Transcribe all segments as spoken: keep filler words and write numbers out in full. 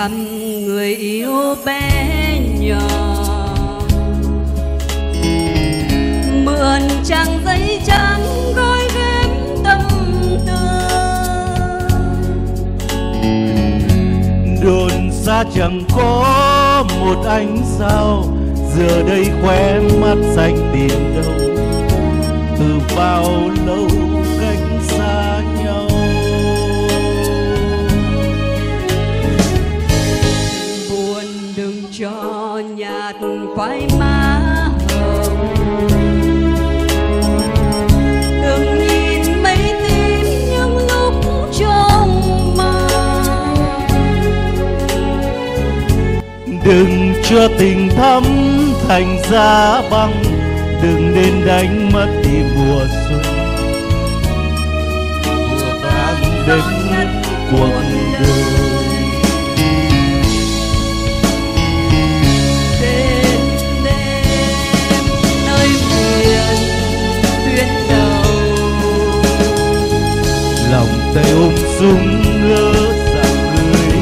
thăm người yêu bé nhỏ, mượn trang giấy trắng gói ghém tâm tư. Đồn xa chẳng có một ánh sao, giờ đây khóe mắt xanh tìm đâu, từ bao lâu cách xa nhau. Buồn đừng cho nhạt phai má hồng, đừng nhìn mây tím những lúc trong mơ. Đừng cho tình thắm thành giá băng, đừng nên đánh mất đi mùa xuân, mùa vàng đến cuộc đời. Đêm đêm nơi miền tuyến đầu, lòng tay ôm súng ngỡ rằng người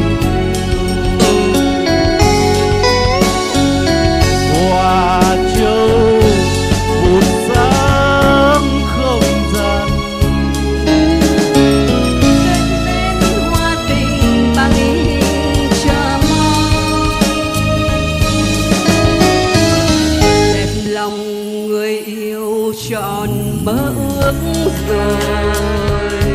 hoa châu một sáng không gian. kết nên hoa tình bằng hình chờ mong, đẹp lòng người yêu tròn mơ ước rồi,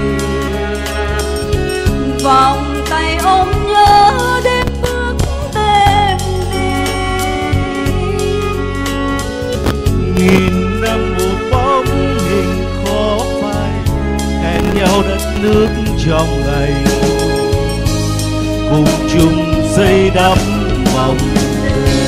vòng tay ôm nhớ đêm bước đêm đi. Nghìn năm một bóng hình khó phai, hẹn nhau đất nước trong ngày cùng chung xây đắp vòng đời.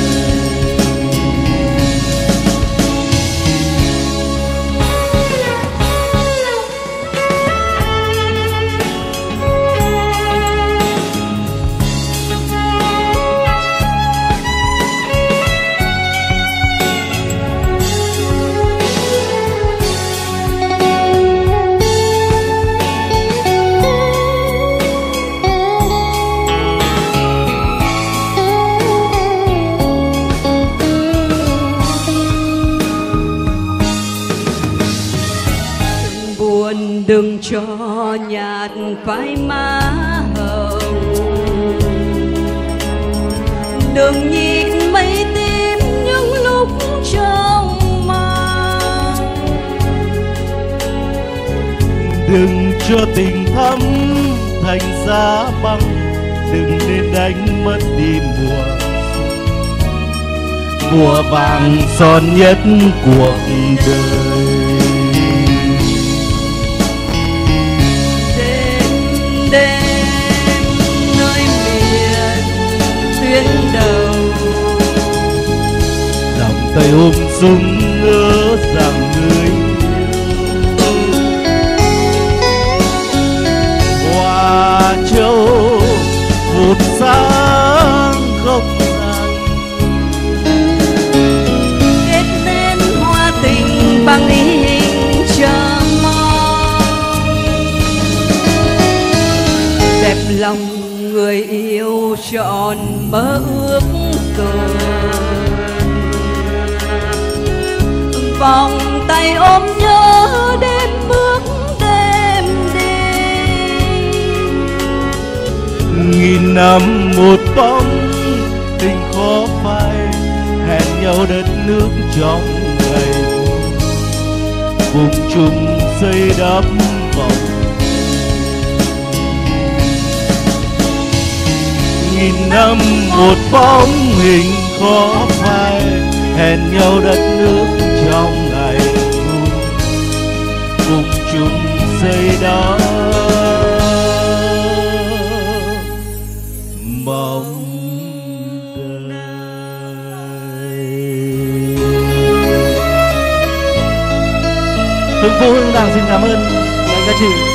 Buồn đừng cho nhạt phai má hồng, đừng nhìn mây tím những lúc trong mơ. Đừng cho tình thắm thành giá băng, đừng nên đánh mất đi mùa mùa vàng son nhất cuộc đời. Đêm nơi miền tuyến đầu, Lòng tay ôm súng ngỡ rằng người hoa châu một sáng không gian. kết nên hoa tình bằng ý hình chờ mong, đẹp lòng người yêu tròn mơ ước rồi, vòng tay ôm nhớ đêm bước đêm đi. Nghìn năm một bóng tình khó phai, hẹn nhau đất nước trong ngày cùng chung xây đắp vòng. Nghìn năm một bóng hình khó phai, hẹn nhau đất nước trong ngày cùng chung xây đắp mong đời. Hưng Vũ Hưng Đàng xin cảm ơn anh các chị.